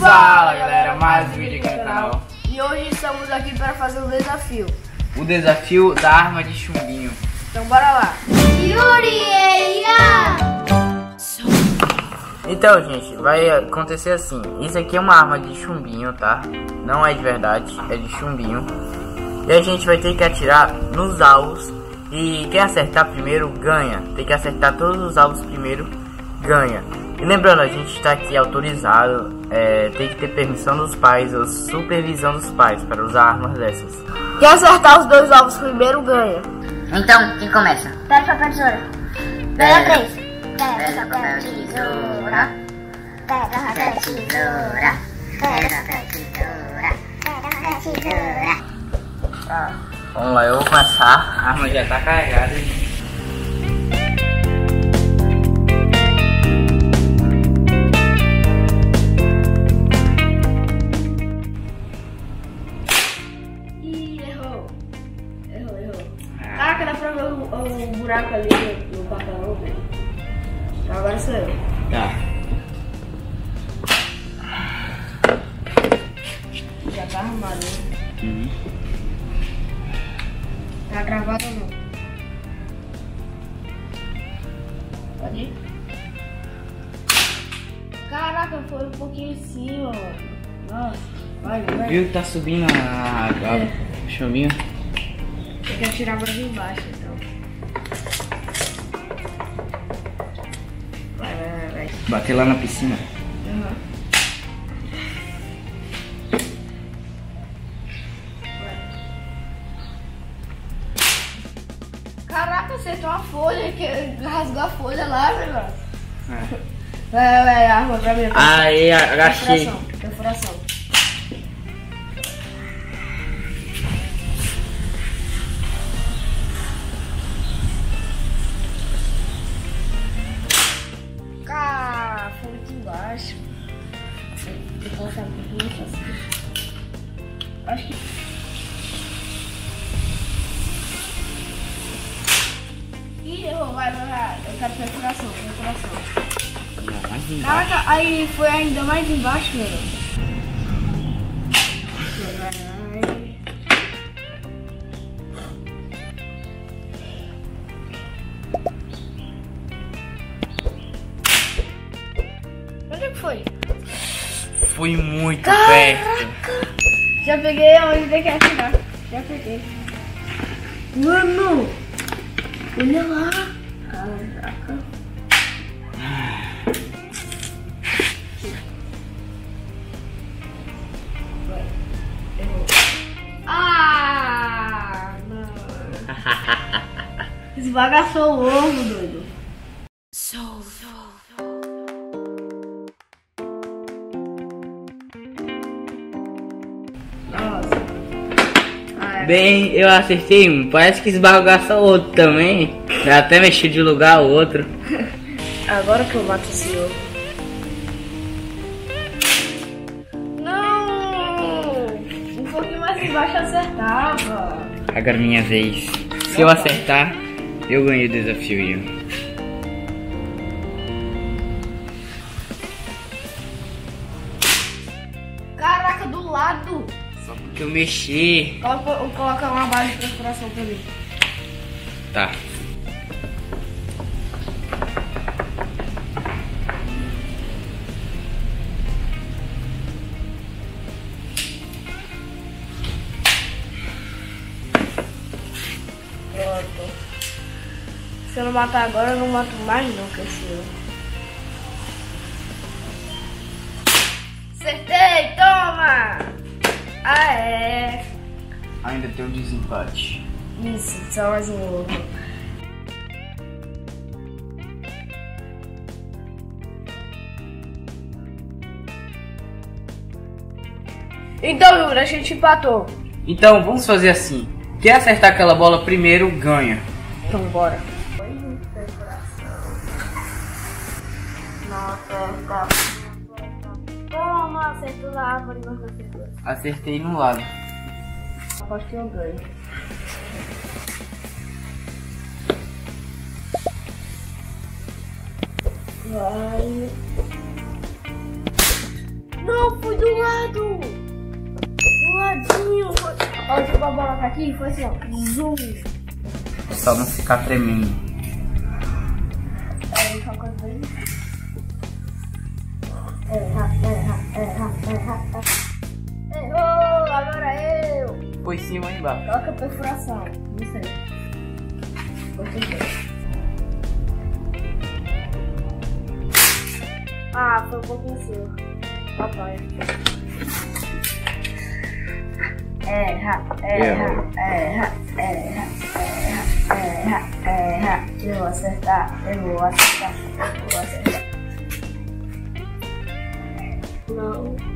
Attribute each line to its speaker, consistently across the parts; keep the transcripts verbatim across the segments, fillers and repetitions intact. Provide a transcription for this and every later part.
Speaker 1: Fala galera, mais um vídeo aqui no canal.
Speaker 2: E hoje estamos aqui para fazer um desafio.
Speaker 1: O desafio da arma de chumbinho.
Speaker 2: Então bora lá.
Speaker 1: Então gente, vai acontecer assim. Isso aqui é uma arma de chumbinho, tá? Não é de verdade, é de chumbinho. E a gente vai ter que atirar nos alvos. E quem acertar primeiro ganha. Tem que acertar todos os alvos primeiro, ganha. E lembrando, a gente está aqui autorizado, é, tem que ter permissão dos pais ou supervisão dos pais para usar armas dessas.
Speaker 2: Quem acertar os dois alvos primeiro ganha.
Speaker 3: Então, quem começa?
Speaker 4: Pega papel tesoura. Pega três. Pega papel tesoura. Pega papel tesoura. Pega papel tesoura. Pega papel tesoura.
Speaker 1: Tá. Vamos lá, eu vou começar. A arma já tá carregada.
Speaker 2: Caraca, dá pra ver o, o buraco ali no, no papelão, velho. Então agora sou eu.
Speaker 1: Tá.
Speaker 2: Já tá arrumado, né?
Speaker 1: Uhum.
Speaker 2: Tá gravado ou não? Pode ir? Caraca, foi um pouquinho em cima, mano. Nossa, vai, vai.
Speaker 1: Viu que tá subindo a água,
Speaker 2: É.
Speaker 1: o chumbinho?
Speaker 2: Tem que atirar pra embaixo, então. Vai, vai, vai, vai.
Speaker 1: Bater lá na piscina.
Speaker 2: Uhum. Caraca, acertou uma folha, que rasgou a folha lá, velho.
Speaker 1: É.
Speaker 2: Vai, vai, arma pra mim.
Speaker 1: Aí, agachei.
Speaker 2: Perfuração, perfuração. Ah, foi muito embaixo. Vou colocar um pouquinho assim. Acho que... Ih, errou, vai, vai, vai. Eu quero perfuração, perfuração.
Speaker 1: Mais embaixo.
Speaker 2: Caraca, aí foi ainda mais embaixo, velho. Vai. Onde é que foi?
Speaker 1: Fui muito
Speaker 2: Caraca!
Speaker 1: perto.
Speaker 2: Já peguei onde tem que atirar. Já peguei. Mano! Olha lá! Caraca! Vai. Errou. Ah! Não! Esbagaçou o ovo, doido.
Speaker 3: Sou, sou.
Speaker 2: Nossa. Ah, é.
Speaker 1: Bem, eu acertei um. Parece que esbagaça o outro também. Dá até mexer de lugar o outro.
Speaker 2: Agora que eu mato esse ovo. Não! Um pouquinho mais embaixo acertava.
Speaker 1: Agora minha vez. Se eu acertar, eu ganhei o desafio.
Speaker 2: Caraca, do lado!
Speaker 1: Só porque eu mexi.
Speaker 2: Coloca, coloca uma base de perfuração pra mim.
Speaker 1: Tá.
Speaker 2: Pronto. Se eu não matar agora, eu não mato mais nunca esse ovo. Acertei! Toma! Ah, é!
Speaker 1: Ainda tem um desempate.
Speaker 2: Isso, só mais um ovo. Então, Júlio, a gente empatou.
Speaker 1: Então vamos fazer assim. Quem acertar aquela bola primeiro ganha.
Speaker 2: Então, bora. Não acerta. Toma, acertou na árvore, mas não acertou.
Speaker 1: Acertei no lado.
Speaker 2: Aposto que eu ganho. Vai. Não, fui do lado. Do ladinho. Olha, jogou a bola pra aqui e foi assim, ó. Zoom.
Speaker 1: Só não ficar tremendo.
Speaker 2: Aí, qualquer coisa aí. Erra, erra, erra, erra, erra. Errou, agora eu.
Speaker 1: Foi sim ou embaixo?
Speaker 2: Coloca a perfuração. Não sei. Ah, foi um pouquinho seu. Papai. Erra, erra, erra, erra, erra, erra, erra. Eu vou acertar, eu vou acertar, eu vou acertar. Não.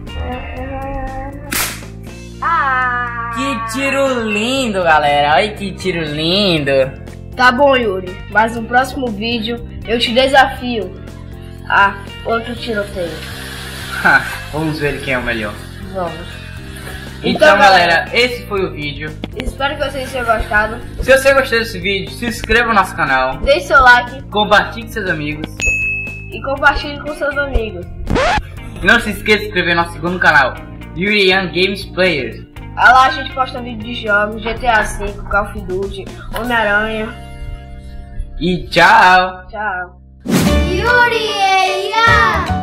Speaker 2: Ah!
Speaker 1: Que tiro lindo, galera. Olha que tiro lindo.
Speaker 2: Tá bom, Yuri. Mas no próximo vídeo eu te desafio a outro tiroteio.
Speaker 1: Vamos ver quem é o melhor.
Speaker 2: Vamos.
Speaker 1: Então, então galera, esse foi o vídeo.
Speaker 2: Espero que vocês tenham gostado.
Speaker 1: Se você gostou desse vídeo, se inscreva no nosso canal.
Speaker 2: Deixe seu like.
Speaker 1: Compartilhe com seus amigos.
Speaker 2: E compartilhe com seus amigos.
Speaker 1: E não se esqueça de se inscrever no nosso segundo canal, Yuri Young Games Players.
Speaker 2: Lá a gente posta vídeo de jogos, G T A cinco, Call of Duty, Homem-Aranha.
Speaker 1: E tchau!
Speaker 2: Tchau.
Speaker 4: Yuri, yeah.